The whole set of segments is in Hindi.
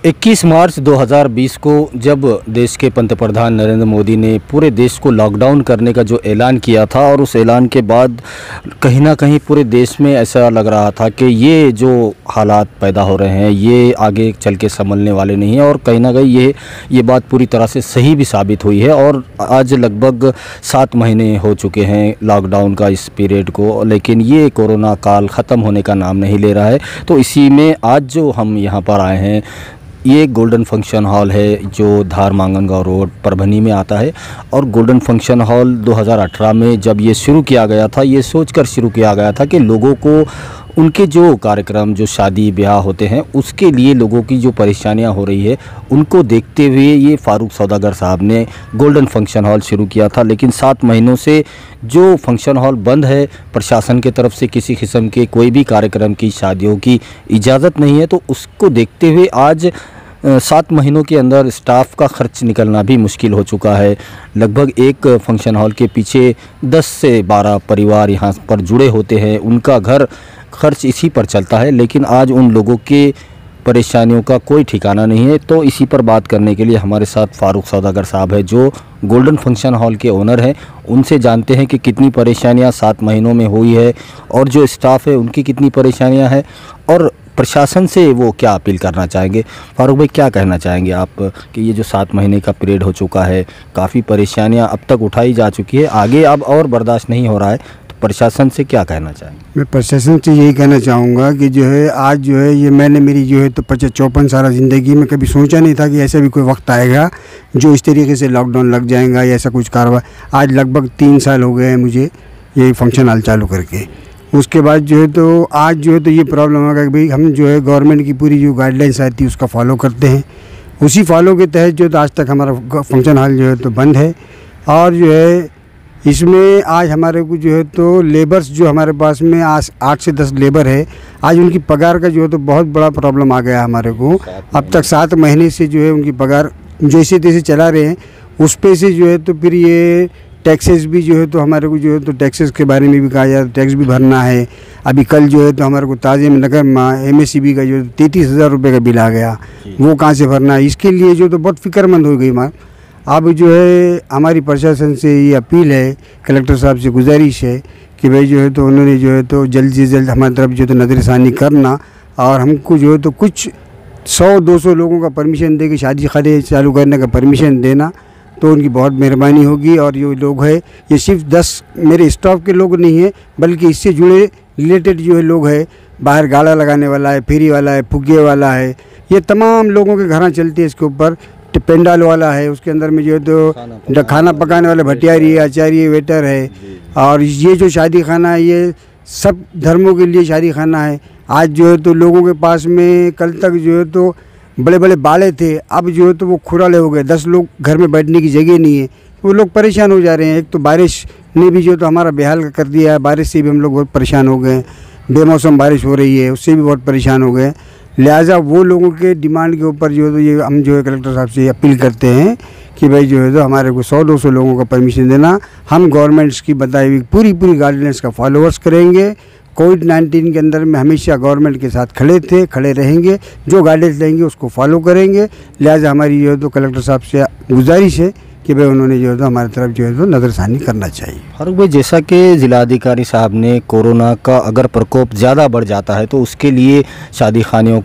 21 मार्च 2020 को जब देश के पंतप्रधान नरेंद्र मोदी ने पूरे देश को लॉकडाउन करने का जो ऐलान किया था और उस ऐलान के बाद कहीं ना कहीं पूरे देश में ऐसा लग रहा था कि ये जो हालात पैदा हो रहे हैं ये आगे चल के संभलने वाले नहीं हैं, और कहीं ना कहीं ये बात पूरी तरह से सही भी साबित हुई है। और आज लगभग 7 महीने हो चुके हैं लॉकडाउन का इस पीरियड को, लेकिन ये कोरोना काल ख़त्म होने का नाम नहीं ले रहा है। तो इसी में आज जो हम यहाँ पर आए हैं, ये गोल्डन फंक्शन हॉल है जो धार मांगनगांव रोड परभनी में आता है। और गोल्डन फंक्शन हॉल 2018 में जब ये शुरू किया गया था, ये सोचकर शुरू किया गया था कि लोगों को उनके जो कार्यक्रम, जो शादी ब्याह होते हैं, उसके लिए लोगों की जो परेशानियां हो रही है उनको देखते हुए ये फारूक सौदागर साहब ने गोल्डन फंक्शन हॉल शुरू किया था। लेकिन 7 महीनों से जो फंक्शन हॉल बंद है, प्रशासन की तरफ से किसी किस्म के कोई भी कार्यक्रम की, शादियों की इजाज़त नहीं है। तो उसको देखते हुए आज 7 महीनों के अंदर स्टाफ का खर्च निकलना भी मुश्किल हो चुका है। लगभग एक फंक्शन हॉल के पीछे 10 से 12 परिवार यहाँ पर जुड़े होते हैं, उनका घर खर्च इसी पर चलता है। लेकिन आज उन लोगों के परेशानियों का कोई ठिकाना नहीं है। तो इसी पर बात करने के लिए हमारे साथ फारूक सौदागर साहब है जो गोल्डन फंक्शन हॉल के ओनर हैं। उनसे जानते हैं कि कितनी परेशानियां 7 महीनों में हुई है और जो स्टाफ है उनकी कितनी परेशानियां हैं, और प्रशासन से वो क्या अपील करना चाहेंगे। फारूक भाई, क्या कहना चाहेंगे आप कि ये जो 7 महीने का पीरियड हो चुका है, काफ़ी परेशानियां अब तक उठाई जा चुकी है, आगे अब और बर्दाश्त नहीं हो रहा है, तो प्रशासन से क्या कहना चाहेंगे। मैं प्रशासन से यही कहना चाहूँगा कि जो है आज जो है ये मैंने मेरी जो है तो 54 साल ज़िंदगी में कभी सोचा नहीं था कि ऐसा भी कोई वक्त आएगा जो इस तरीके से लॉकडाउन लग जाएगा या ऐसा कुछ कार्रवाई। आज लगभग 3 साल हो गए हैं मुझे ये फंक्शन हॉल चालू करके। उसके बाद जो है तो आज जो है तो ये प्रॉब्लम होगा कि भाई हम जो है गवर्नमेंट की पूरी जो गाइडलाइंस आती है उसका फॉलो करते हैं, उसी फॉलो के तहत जो है तो आज तक हमारा फंक्शन हॉल जो है तो बंद है। और जो है इसमें आज हमारे को जो है तो लेबर्स जो हमारे पास में आज 8 से 10 लेबर है, आज उनकी पगार का जो है तो बहुत बड़ा प्रॉब्लम आ गया हमारे को। अब तक 7 महीने से जो है उनकी पगार जैसे तैसे चला रहे हैं, उस पे से जो है तो फिर ये टैक्सेस भी जो है तो हमारे को जो है तो टैक्सेस के बारे में भी कहा जाए, टैक्स भी भरना है। अभी कल जो है तो हमारे को ताज़े में नगर MSCB का जो 33,000 रुपये का बिल आ गया, वो कहाँ से भरना है, इसके लिए जो तो बहुत फिक्रमंद हो गई माँ। अब जो है हमारी प्रशासन से ये अपील है, कलेक्टर साहब से गुजारिश है कि भाई जो है तो उन्होंने जो है तो जल्द से जल्द हमारी तरफ जो है तो नज़रसानी करना और हमको जो है तो कुछ 100-200 लोगों का परमिशन दे के शादी खाने चालू करने का परमिशन देना, तो उनकी बहुत मेहरबानी होगी। और ये लोग है ये सिर्फ 10 मेरे स्टाफ के लोग नहीं है, बल्कि इससे जुड़े रिलेटेड जो है लोग है, बाहर गाड़ा लगाने वाला है, फेरी वाला है, फुग्गे वाला है, ये तमाम लोगों के घर चलते हैं। इसके ऊपर पेंडाल वाला है, उसके अंदर में जो है तो खाना पकाने वाले भटियारी है, आचार्य, वेटर है। और ये जो शादी खाना है ये सब धर्मों के लिए शादी खाना है। आज जो है तो लोगों के पास में कल तक जो है तो बड़े बड़े बाड़े थे, अब जो है तो वो खुराले हो गए, 10 लोग घर में बैठने की जगह नहीं है, वो लोग परेशान हो जा रहे हैं। एक तो बारिश ने भी जो तो हमारा बेहाल कर दिया है, बारिश से भी हम लोग बहुत परेशान हो गए हैं, बेमौसम बारिश हो रही है उससे भी बहुत परेशान हो गए। लिहाजा वो लोगों के डिमांड के ऊपर जो है तो ये हम जो है कलेक्टर साहब से अपील करते हैं कि भाई जो है तो हमारे को 100-200 लोगों का परमिशन देना। हम गवर्नमेंट्स की बताई हुई पूरी गाइडलाइंस का फॉलोअर्स करेंगे। कोविड-19 के अंदर में हमेशा गवर्नमेंट के साथ खड़े थे, खड़े रहेंगे, जो गाइडेंस लेंगे उसको फॉलो करेंगे। लिहाजा हमारी जो है तो कलेक्टर साहब से गुजारिश है कि भाई उन्होंने जो है तो हमारी तरफ जो है तो नज़रसानी करना चाहिए। फारूक भाई, जैसा कि जिलाधिकारी साहब ने कोरोना का अगर प्रकोप ज़्यादा बढ़ जाता है तो उसके लिए शादी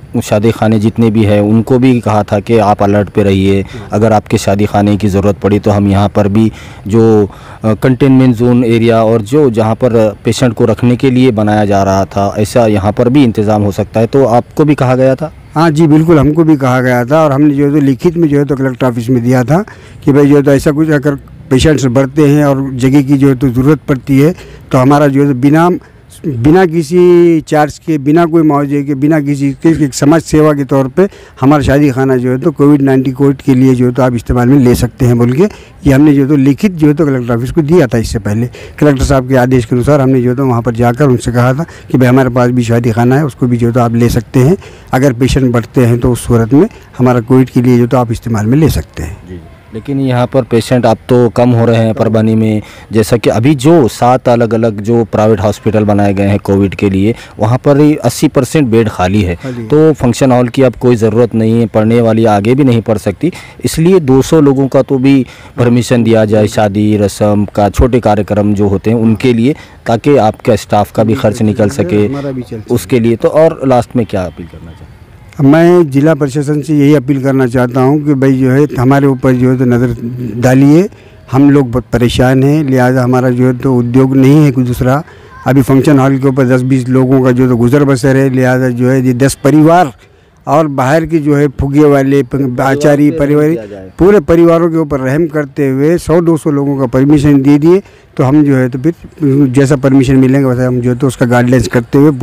खाने जितने भी हैं उनको भी कहा था कि आप अलर्ट पे रहिए, अगर आपके शादी खाने की ज़रूरत पड़ी तो हम यहाँ पर भी जो कंटेनमेंट जोन एरिया और जो जहाँ पर पेशेंट को रखने के लिए बनाया जा रहा था, ऐसा यहाँ पर भी इंतज़ाम हो सकता है, तो आपको भी कहा गया था। हाँ जी, बिल्कुल हमको भी कहा गया था और हमने जो है तो लिखित में जो है तो कलेक्टर ऑफिस में दिया था कि भाई जो है तो ऐसा कुछ अगर पेशेंट्स बढ़ते हैं और जगह की जो है तो ज़रूरत पड़ती है तो हमारा जो है तो बिना किसी चार्ज के, बिना कोई मुआवजे के, बिना किसी समाज सेवा के तौर पे हमारा शादी खाना जो है तो कोविड के लिए जो है तो आप इस्तेमाल में ले सकते हैं बोल के ये हमने जो है तो लिखित जो है तो कलेक्टर ऑफिस को दिया था। इससे पहले कलेक्टर साहब के आदेश के अनुसार हमने जो है तो वहाँ पर जाकर उनसे कहा था कि भाई हमारे पास भी शादी खाना है, उसको भी जो है तो आप ले सकते हैं, अगर पेशेंट बढ़ते हैं तो उस सूरत में हमारा कोविड के लिए जो तो आप इस्तेमाल में ले सकते हैं। लेकिन यहाँ पर पेशेंट अब तो कम हो रहे हैं परभनी में, जैसा कि अभी जो 7 अलग अलग जो प्राइवेट हॉस्पिटल बनाए गए हैं कोविड के लिए, वहाँ पर ही 80% बेड खाली है। तो फंक्शन हॉल की अब कोई ज़रूरत नहीं है, पढ़ने वाली आगे भी नहीं पढ़ सकती, इसलिए 200 लोगों का तो भी परमिशन दिया जाए, शादी रस्म का छोटे कार्यक्रम जो होते हैं उनके लिए, ताकि आपका स्टाफ का भी खर्च निकल सके उसके लिए। तो और लास्ट में क्या अपील करना चाहिए? मैं जिला प्रशासन से यही अपील करना चाहता हूँ कि भाई जो है हमारे ऊपर जो है तो नज़र डालिए, हम लोग बहुत परेशान हैं, लिहाजा हमारा जो है तो उद्योग नहीं है कुछ दूसरा। अभी फंक्शन हॉल के ऊपर 10-20 लोगों का जो तो गुजर बसर है, लिहाजा जो है ये 10 परिवार और बाहर की जो है फुगे वाले आचार्य परिवार पूरे परिवारों के ऊपर रहम करते हुए 100-200 लोगों का परमिशन दे दिए, तो हम जो है तो फिर जैसा परमिशन मिलेंगे वैसा हम जो है तो उसका गाइडलाइंस करते हुए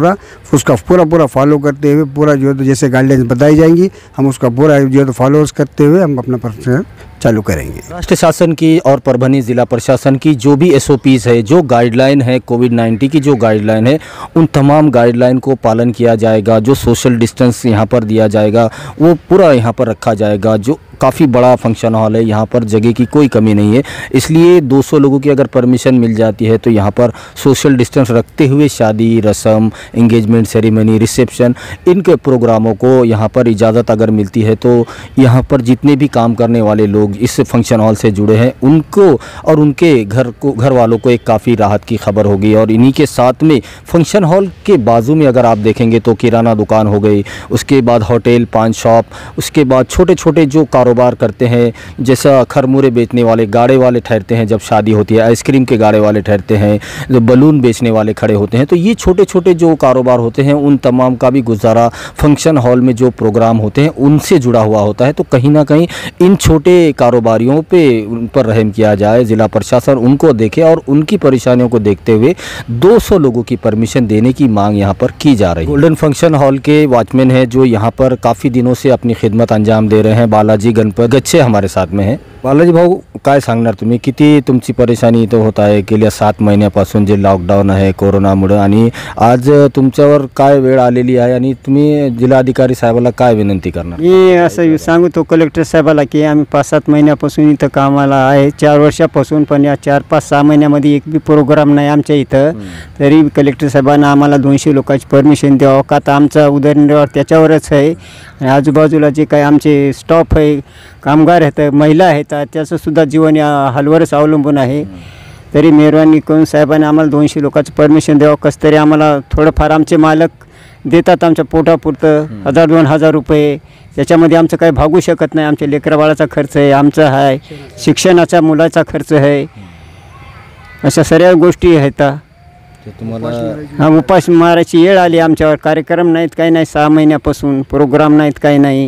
उसका पूरा फॉलो करते हुए पूरा जो है तो जैसे गाइडलाइंस बताई जाएंगी हम उसका पूरा जो है तो फॉलोअर्स करते हुए हम अपना प्रचार चालू करेंगे। राष्ट्र शासन की और परभनी ज़िला प्रशासन की जो भी SOPs है, जो गाइडलाइन है, कोविड-19 की जो गाइडलाइन है, उन तमाम गाइडलाइन को पालन किया जाएगा। जो सोशल डिस्टेंस यहाँ पर दिया जाएगा वो पूरा यहाँ पर रखा जाएगा। जो काफ़ी बड़ा फंक्शन हॉल है, यहाँ पर जगह की कोई कमी नहीं है, इसलिए 200 लोगों की अगर परमिशन मिल जाती है तो यहाँ पर सोशल डिस्टेंस रखते हुए शादी रस्म, एंगेजमेंट सेरेमनी, रिसेप्शन, इनके प्रोग्रामों को यहाँ पर इजाज़त अगर मिलती है तो यहाँ पर जितने भी काम करने वाले लोग इस फंक्शन हॉल से जुड़े हैं उनको और उनके घर वालों को एक काफ़ी राहत की खबर होगी। और इन्हीं के साथ में फंक्शन हॉल के बाजू में अगर आप देखेंगे तो किराना दुकान हो गई, उसके बाद होटल, पान शॉप, उसके बाद छोटे छोटे जो कारोबार करते हैं, जैसा खरमुरे बेचने वाले गाड़े वाले ठहरते हैं जब शादी होती है, आइसक्रीम के गाड़े वाले ठहरते हैं, जो बलून बेचने वाले खड़े होते हैं, तो ये छोटे छोटे जो कारोबार होते हैं उन तमाम का भी गुजारा फंक्शन हॉल में जो प्रोग्राम होते हैं उनसे जुड़ा हुआ होता है। तो कहीं ना कहीं इन छोटे कारोबारियों पे उन पर रहम किया जाए, ज़िला प्रशासन उनको देखे और उनकी परेशानियों को देखते हुए 200 लोगों की परमिशन देने की मांग यहाँ पर की जा रही है। गोल्डन फंक्शन हॉल के वॉचमैन हैं जो यहाँ पर काफ़ी दिनों से अपनी खिदमत अंजाम दे रहे हैं, बालाजी गणपत गच्छे हमारे साथ में हैं। बालाजी भाऊ, काय सांगणार तुम्ही, किती तुमची परेशानी इथं होत आहे? गेल्या 7 महिन्यापासून जे लॉकडाऊन आहे कोरोनामुळे, आणि आज तुमच्यावर काय वेळ आलेली आहे आणि तुम्ही जिल्हाधिकारी साहेबाला काय विनंती करणार? मी असं सांगतो कलेक्टर साहेबाला की आम्ही 5-7 महिन्यापासून इथं कामाला आहे, 4 वर्षापासून, पण या 4-5-6 महिन्यामध्ये एक बी प्रोग्राम नाही आमच्या इथं, तरी कलेक्टर साहेबांना आम्हाला 200 लोकांची परमिशन द्यावं का, तर आमचा उदरनिर्वाह त्याच्यावरच आहे। आणि आजूबाजूला जे काही आमचे स्टाफ आहे, कामगार आहेत, महिला आहेत, त्याचं सुद्धा जीवन या हलवरच अवलंबून आहे। तरी मेहरबानी करून साहेबांनी आम्हाला 200 लोकांचं परमिशन द्यावं, कसं तरी आम्हाला थोडंफार आमचे मालक देतात आमच्या पोटापुरतं 1000-2000 रुपये, त्याच्यामध्ये आमचं काही भागू शकत नाही। आमच्या लेकराबाळाचा खर्च आहे, आमचा आहे शिक्षणाचा, मुलाचा खर्च आहे, अशा सर्व गोष्टी आहेत। तुम्हाला उपास मारायची वेळ आली आमच्यावर, कार्यक्रम नाहीत, काही नाही, 6 महिन्यापासून प्रोग्राम नाहीत, काही नाही,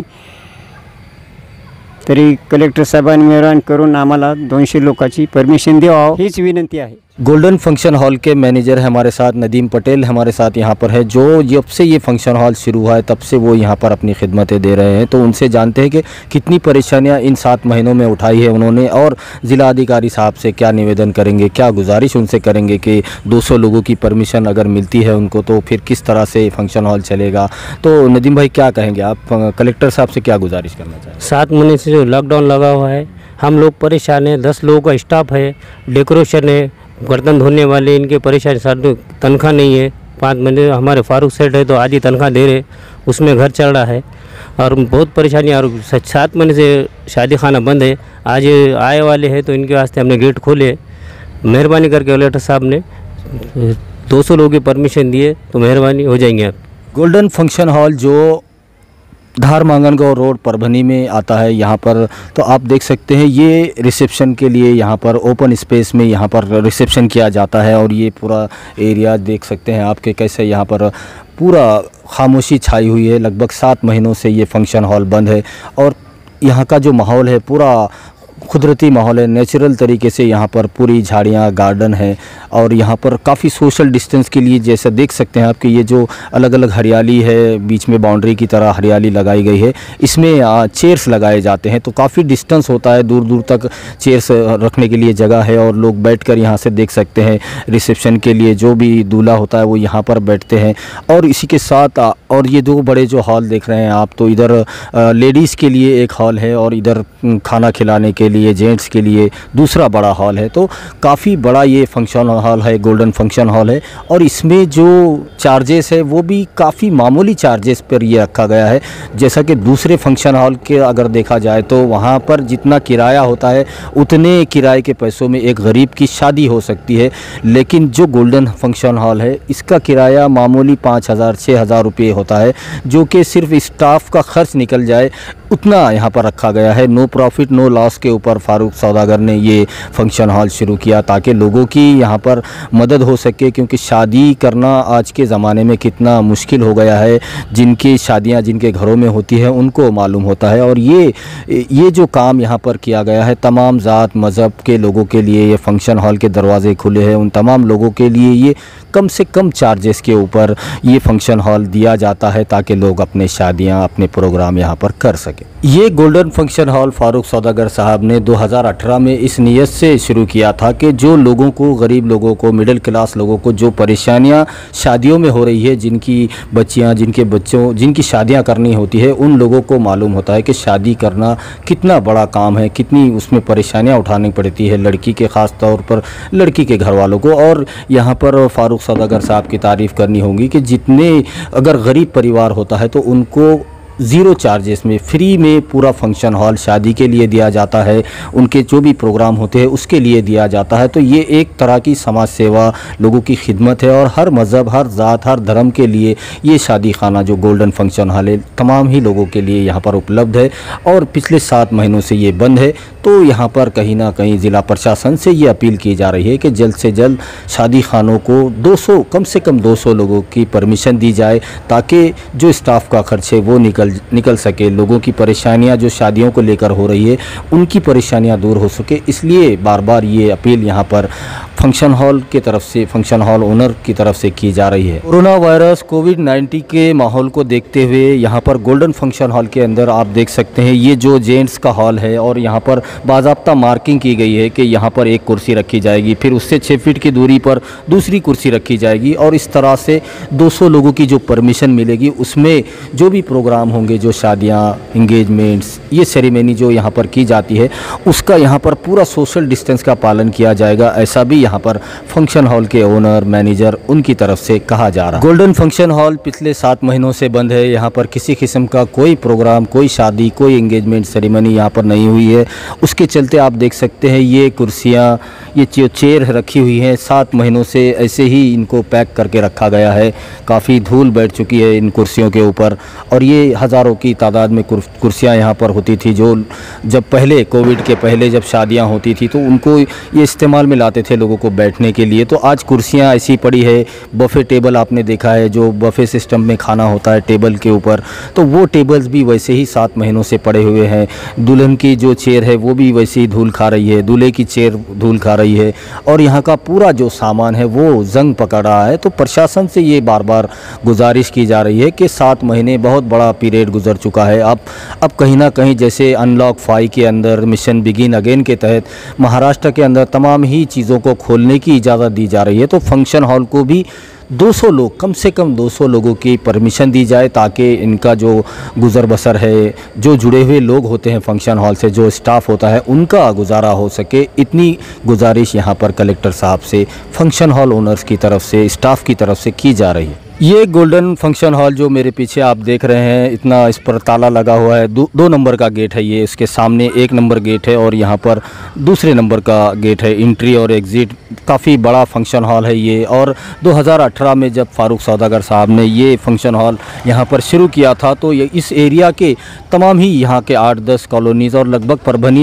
तरी कलेक्टर साहेबांनी मेहरबानी करून आम्हाला 200 लोकांची परमिशन द्यावं हीच विनंती आहे। गोल्डन फंक्शन हॉल के मैनेजर हमारे साथ नदीम पटेल हमारे साथ यहाँ पर है, जो जब से ये फंक्शन हॉल शुरू हुआ है तब से वो यहाँ पर अपनी खिदमतें दे रहे हैं। तो उनसे जानते हैं कि कितनी परेशानियाँ इन 7 महीनों में उठाई है उन्होंने, और ज़िला अधिकारी साहब से क्या निवेदन करेंगे, क्या गुजारिश उनसे करेंगे कि 200 लोगों की परमिशन अगर मिलती है उनको तो फिर किस तरह से फंक्शन हॉल चलेगा। तो नदीम भाई क्या कहेंगे आप, कलेक्टर साहब से क्या गुजारिश करना चाहेंगे? 7 महीने से जो लॉकडाउन लगा हुआ है, हम लोग परेशान हैं, 10 लोगों का स्टाफ है, डेकोरेशन है, बर्तन धोने वाले, इनके परेशानी, साथ तनख्वाह नहीं है। 5 महीने हमारे फारूक सेठ है तो आधी तनख्वाह दे रहे, उसमें घर चल रहा है और बहुत परेशानी। और 7 महीने से शादी खाना बंद है, आज आए वाले हैं तो इनके वास्ते हमने गेट खोले। मेहरबानी करके कलेक्टर साहब ने 200 लोगों की परमिशन दिए तो मेहरबानी हो जाएंगे आप। गोल्डन फंक्शन हॉल जो धार मांगनगांव रोड परभनी में आता है, यहाँ पर तो आप देख सकते हैं ये रिसेप्शन के लिए यहाँ पर ओपन स्पेस में यहाँ पर रिसेप्शन किया जाता है। और ये पूरा एरिया देख सकते हैं आपके कैसे यहाँ पर पूरा खामोशी छाई हुई है। लगभग 7 महीनों से ये फंक्शन हॉल बंद है और यहाँ का जो माहौल है पूरा कुदरती माहौल है, नेचुरल तरीके से यहाँ पर पूरी झाड़ियाँ, गार्डन है और यहाँ पर काफ़ी सोशल डिस्टेंस के लिए जैसा देख सकते हैं आपके ये जो अलग अलग हरियाली है, बीच में बाउंड्री की तरह हरियाली लगाई गई है, इसमें चेयर्स लगाए जाते हैं। तो काफ़ी डिस्टेंस होता है, दूर दूर तक चेयर्स रखने के लिए जगह है और लोग बैठकर यहाँ से देख सकते हैं। रिसेप्शन के लिए जो भी दूल्हा होता है वो यहाँ पर बैठते हैं। और इसी के साथ और ये दो बड़े जो हॉल देख रहे हैं आप, तो इधर लेडीज़ के लिए एक हॉल है और इधर खाना खिलाने के लिए जेंट्स के लिए दूसरा बड़ा हॉल है। तो काफ़ी बड़ा ये फंक्शन हॉल है, गोल्डन फंक्शन हॉल है और इसमें जो चार्जेस है वो भी काफ़ी मामूली चार्जेस पर ये रखा गया है। जैसा कि दूसरे फंक्शन हॉल के अगर देखा जाए तो वहाँ पर जितना किराया होता है उतने किराए के पैसों में एक गरीब की शादी हो सकती है, लेकिन जो गोल्डन फंक्शन हॉल है इसका किराया मामूली 5,000-6,000 रुपये होता है, जो कि सिर्फ स्टाफ का खर्च निकल जाए उतना यहाँ पर रखा गया है। नो प्रॉफिट नो लॉस के ऊपर फारूक सौदागर ने ये फंक्शन हॉल शुरू किया ताकि लोगों की यहाँ पर मदद हो सके, क्योंकि शादी करना आज के ज़माने में कितना मुश्किल हो गया है। जिनकी शादियाँ जिनके घरों में होती है उनको मालूम होता है। और ये जो काम यहाँ पर किया गया है, तमाम ज़ात मज़हब के लोगों के लिए ये फंक्शन हॉल के दरवाज़े खुले हैं। उन तमाम लोगों के लिए ये कम से कम चार्जेस के ऊपर ये फंक्शन हॉल दिया जाता है ताकि लोग अपने शादियां, अपने प्रोग्राम यहाँ पर कर सकें। ये गोल्डन फंक्शन हॉल फारूक सौदागर साहब ने 2018 में इस नीयत से शुरू किया था कि जो लोगों को, गरीब लोगों को, मिडिल क्लास लोगों को जो परेशानियां शादियों में हो रही है, जिनकी बच्चियां, जिनके बच्चों, जिनकी शादियां करनी होती है, उन लोगों को मालूम होता है कि शादी करना कितना बड़ा काम है, कितनी उसमें परेशानियाँ उठानी पड़ती है लड़की के, ख़ास तौर पर लड़की के घर वालों को। और यहाँ पर फारूक सौदागर साहब की तारीफ़ करनी होगी कि जितने अगर गरीब परिवार होता है तो उनको ज़ीरो चार्जेस में, फ्री में पूरा फंक्शन हॉल शादी के लिए दिया जाता है, उनके जो भी प्रोग्राम होते हैं उसके लिए दिया जाता है। तो ये एक तरह की समाज सेवा, लोगों की खिदमत है और हर मज़हब, हर ज़ात, हर धर्म के लिए ये शादी खाना जो गोल्डन फंक्शन हॉल है तमाम ही लोगों के लिए यहाँ पर उपलब्ध है और पिछले 7 महीनों से ये बंद है। तो यहाँ पर कहीं ना कहीं ज़िला प्रशासन से ये अपील की जा रही है कि जल्द से जल्द शादी खानों को 200, कम से कम 200 लोगों की परमिशन दी जाए ताकि जो स्टाफ का खर्च है वो निकल सके, लोगों की परेशानियां जो शादियों को लेकर हो रही है उनकी परेशानियां दूर हो सके। इसलिए बार बार ये अपील यहाँ पर फंक्शन हॉल की तरफ से, फंक्शन हॉल ओनर की तरफ से की जा रही है। कोरोना वायरस कोविड-19 के माहौल को देखते हुए यहाँ पर गोल्डन फंक्शन हॉल के अंदर आप देख सकते हैं ये जो जेंट्स का हॉल है और यहाँ पर बाज़ाब्ता मार्किंग की गई है कि यहाँ पर एक कुर्सी रखी जाएगी, फिर उससे 6 फीट की दूरी पर दूसरी कुर्सी रखी जाएगी और इस तरह से 200 लोगों की जो परमिशन मिलेगी उसमें जो भी प्रोग्राम होंगे, जो शादियाँ, इंगेजमेंट्स, ये सेरेमनी जो यहाँ पर की जाती है उसका यहाँ पर पूरा सोशल डिस्टेंस का पालन किया जाएगा। ऐसा भी यहाँ पर फंक्शन हॉल के ओनर, मैनेजर, उनकी तरफ से कहा जा रहा है। गोल्डन फंक्शन हॉल पिछले 7 महीनों से बंद है। यहाँ पर किसी किस्म का कोई प्रोग्राम, कोई शादी, कोई एंगेजमेंट सेरेमनी यहाँ पर नहीं हुई है। उसके चलते आप देख सकते हैं ये कुर्सियाँ, ये चेयर रखी हुई हैं, 7 महीनों से ऐसे ही इनको पैक करके रखा गया है। काफ़ी धूल बैठ चुकी है इन कुर्सियों के ऊपर और ये हज़ारों की तादाद में कुर्सियाँ यहाँ पर होती थी। जो जब पहले, कोविड के पहले जब शादियाँ होती थी तो उनको ये इस्तेमाल में लाते थे लोगों को बैठने के लिए। तो आज कुर्सियाँ ऐसी पड़ी है। बफ़े टेबल आपने देखा है, जो बफ़े सिस्टम में खाना होता है टेबल के ऊपर, तो वो टेबल्स भी वैसे ही 7 महीनों से पड़े हुए हैं। दुल्हन की जो चेयर है वो भी वैसे ही धूल खा रही है, दूल्हे की चेयर धूल खा रही है और यहाँ का पूरा जो सामान है वो जंग पकड़ रहा है। तो प्रशासन से ये बार बार गुजारिश की जा रही है कि 7 महीने बहुत बड़ा पीरियड गुजर चुका है। अब कहीं ना कहीं जैसे अनलॉक 5 के अंदर, मिशन बिगिन अगेन के तहत महाराष्ट्र के अंदर तमाम ही चीज़ों को खोलने की इजाज़त दी जा रही है। तो फंक्शन हॉल को भी 200 लोग, कम से कम 200 लोगों की परमिशन दी जाए ताकि इनका जो गुज़र बसर है, जो जुड़े हुए लोग होते हैं फंक्शन हॉल से, जो स्टाफ होता है, उनका गुजारा हो सके। इतनी गुजारिश यहाँ पर कलेक्टर साहब से, फंक्शन हॉल ओनर्स की तरफ से, स्टाफ की तरफ से की जा रही है। ये गोल्डन फंक्शन हॉल जो मेरे पीछे आप देख रहे हैं, इतना इस पर ताला लगा हुआ है। 2 नंबर का गेट है ये, इसके सामने 1 नंबर गेट है और यहाँ पर दूसरे नंबर का गेट है, एंट्री और एग्ज़िट। काफ़ी बड़ा फंक्शन हॉल है ये और 2018 में जब फारूक सौदागर साहब ने ये फंक्शन हॉल यहाँ पर शुरू किया था तो ये इस एरिया के तमाम ही यहाँ के 8-10 कॉलोनीज़ और लगभग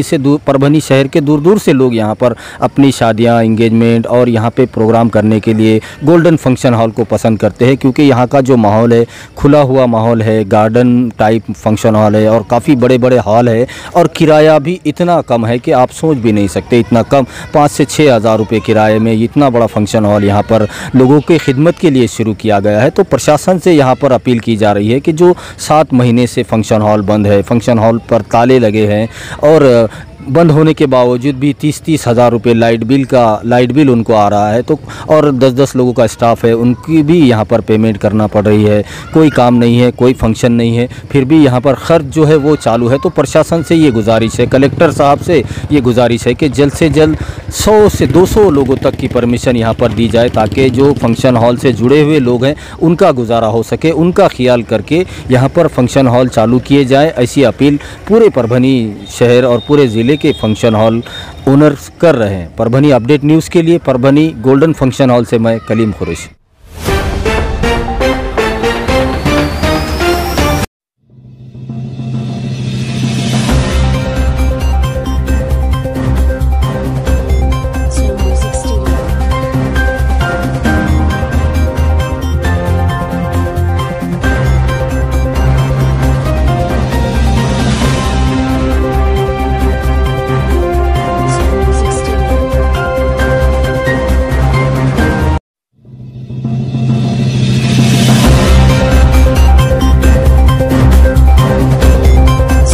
परभनी शहर के दूर दूर से लोग यहाँ पर अपनी शादियाँ, इंगेजमेंट और यहाँ पे प्रोग्राम करने के लिए गोल्डन फंक्शन हॉल को पसंद करते हैं, क्योंकि यहाँ का जो माहौल है खुला हुआ माहौल है, गार्डन टाइप फंक्शन हॉल है और काफ़ी बड़े बड़े हॉल है और किराया भी इतना कम है कि आप सोच भी नहीं सकते। इतना कम 5 से 6 हज़ार रुपये किराए में इतना बड़ा फंक्शन हॉल यहाँ पर लोगों के खिदमत के लिए शुरू किया गया है। तो प्रशासन से यहाँ पर अपील की जा रही है कि जो 7 महीने से फंक्शन हॉल बंद है, फंक्शन हॉल पर ताले लगे हैं और बंद होने के बावजूद भी 30-30 हज़ार रुपये लाइट बिल उनको आ रहा है, तो और 10-10 लोगों का स्टाफ है, उनकी भी यहाँ पर पेमेंट करना पड़ रही है। कोई काम नहीं है, कोई फंक्शन नहीं है, फिर भी यहाँ पर खर्च जो है वो चालू है। तो प्रशासन से ये गुजारिश है, कलेक्टर साहब से ये गुजारिश है कि जल्द से जल्द 100 से 200 लोगों तक की परमिशन यहाँ पर दी जाए ताकि जो फंक्शन हॉल से जुड़े हुए लोग हैं उनका गुजारा हो सके, उनका ख्याल करके यहाँ पर फंक्शन हॉल चालू किए जाए। ऐसी अपील पूरे परभनी शहर और पूरे ज़िले के फंक्शन हॉल ओनर्स कर रहे हैं। परभनी अपडेट न्यूज़ के लिए परभनी गोल्डन फंक्शन हॉल से मैं कलीम कुरैशी।